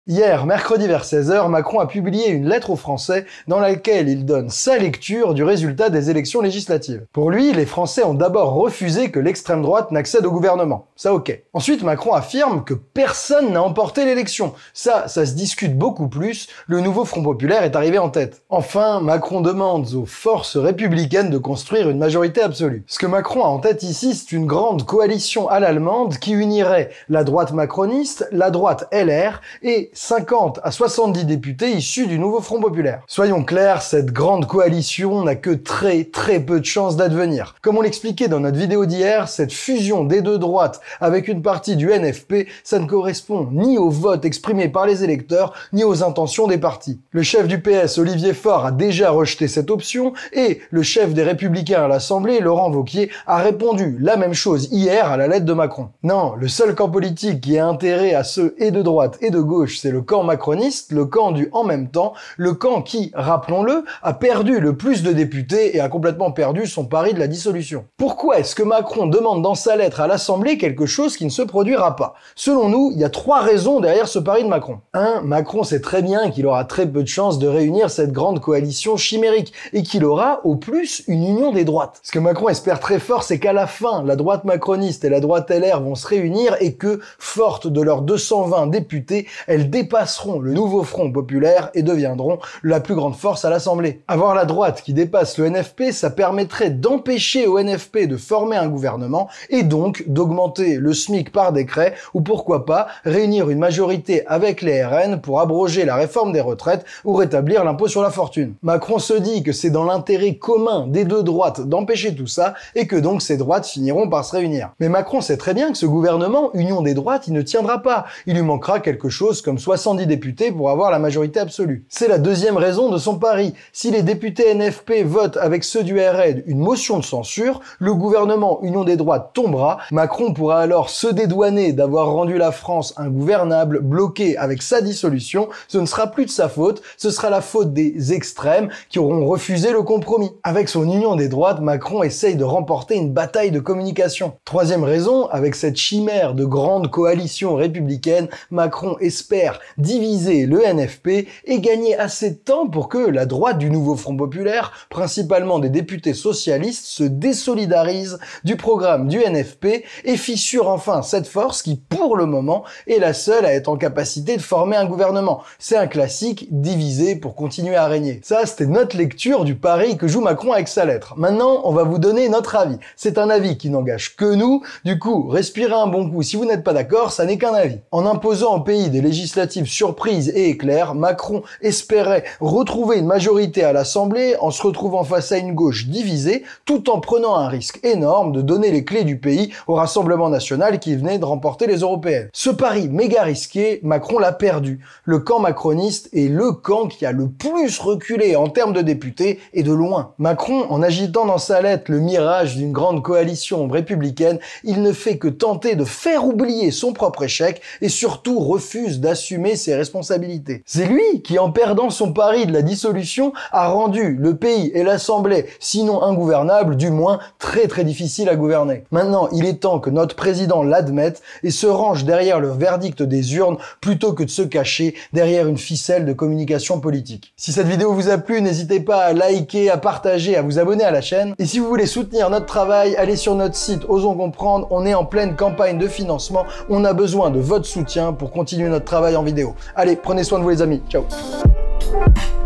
Hier, mercredi vers 16 h, Macron a publié une lettre aux Français dans laquelle il donne sa lecture du résultat des élections législatives. Pour lui, les Français ont d'abord refusé que l'extrême droite n'accède au gouvernement. Ça ok. Ensuite, Macron affirme que personne n'a emporté l'élection. Ça se discute beaucoup plus, le nouveau Front Populaire est arrivé en tête. Enfin, Macron demande aux forces républicaines de construire une majorité absolue. Ce que Macron a en tête ici, c'est une grande coalition à l'allemande qui unirait la droite macroniste, la droite LR et 50 à 70 députés issus du nouveau Front Populaire. Soyons clairs, cette grande coalition n'a que très peu de chances d'advenir. Comme on l'expliquait dans notre vidéo d'hier, cette fusion des deux droites avec une partie du NFP, ça ne correspond ni au vote exprimé par les électeurs, ni aux intentions des partis. Le chef du PS, Olivier Faure, a déjà rejeté cette option et le chef des Républicains à l'Assemblée, Laurent Wauquiez, a répondu la même chose hier à la lettre de Macron. Non, le seul camp politique qui a intérêt à ceux et de droite et de gauche, c'est le camp macroniste, le camp du en même temps, le camp qui, rappelons-le, a perdu le plus de députés et a complètement perdu son pari de la dissolution. Pourquoi est-ce que Macron demande dans sa lettre à l'Assemblée quelque chose qui ne se produira pas? Selon nous, il y a 3 raisons derrière ce pari de Macron. 1. Macron sait très bien qu'il aura très peu de chances de réunir cette grande coalition chimérique et qu'il aura, au plus, une union des droites. Ce que Macron espère très fort, c'est qu'à la fin, la droite macroniste et la droite LR vont se réunir et que, fortes de leurs 220 députés, elles dépasseront le nouveau Front Populaire et deviendront la plus grande force à l'Assemblée. Avoir la droite qui dépasse le NFP, ça permettrait d'empêcher au NFP de former un gouvernement et donc d'augmenter le SMIC par décret ou pourquoi pas réunir une majorité avec les RN pour abroger la réforme des retraites ou rétablir l'impôt sur la fortune. Macron se dit que c'est dans l'intérêt commun des deux droites d'empêcher tout ça et que donc ces droites finiront par se réunir. Mais Macron sait très bien que ce gouvernement, union des droites, il ne tiendra pas. Il lui manquera quelque chose comme 70 députés pour avoir la majorité absolue. C'est la deuxième raison de son pari. Si les députés NFP votent avec ceux du RN une motion de censure, le gouvernement union des droites tombera. Macron pourra alors se dédouaner d'avoir rendu la France ingouvernable, bloquée avec sa dissolution. Ce ne sera plus de sa faute, ce sera la faute des extrêmes qui auront refusé le compromis. Avec son union des droites, Macron essaye de remporter une bataille de communication. Troisième raison, avec cette chimère de grande coalition républicaine, Macron espère diviser le NFP et gagner assez de temps pour que la droite du nouveau Front Populaire, principalement des députés socialistes, se désolidarise du programme du NFP et fissure enfin cette force qui, pour le moment, est la seule à être en capacité de former un gouvernement. C'est un classique, diviser pour continuer à régner. Ça, c'était notre lecture du pari que joue Macron avec sa lettre. Maintenant, on va vous donner notre avis. C'est un avis qui n'engage que nous, du coup, respirez un bon coup. Si vous n'êtes pas d'accord, ça n'est qu'un avis. En imposant au pays des législatives surprises et éclairs, Macron espérait retrouver une majorité à l'Assemblée en se retrouvant face à une gauche divisée, tout en prenant un risque énorme de donner les clés du pays au Rassemblement national qui venait de remporter les européennes. Ce pari méga risqué, Macron l'a perdu. Le camp macroniste est le camp qui a le plus reculé en termes de députés et de loin. Macron, en agitant dans sa lettre le mirage d'une grande coalition républicaine, il ne fait que tenter de faire oublier son propre échec et surtout refuse d'assumer ses responsabilités. C'est lui qui, en perdant son pari de la dissolution, a rendu le pays et l'Assemblée, sinon ingouvernables, du moins très difficile à gouverner. Maintenant, il est temps que notre président l'admette et se range derrière le verdict des urnes plutôt que de se cacher derrière une ficelle de communication politique. Si cette vidéo vous a plu, n'hésitez pas à liker, à partager, à vous abonner à la chaîne. Et si vous voulez soutenir notre travail, allez sur notre site Osons Comprendre, on est en pleine campagne de financement, on a besoin de votre soutien pour continuer notre travail en vidéo. Allez, prenez soin de vous les amis, ciao.